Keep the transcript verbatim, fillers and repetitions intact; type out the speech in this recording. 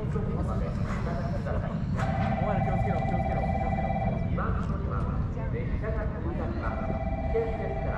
前ら気をつけろ気をつけろ気をつけろ。 列車が通過します。危険です。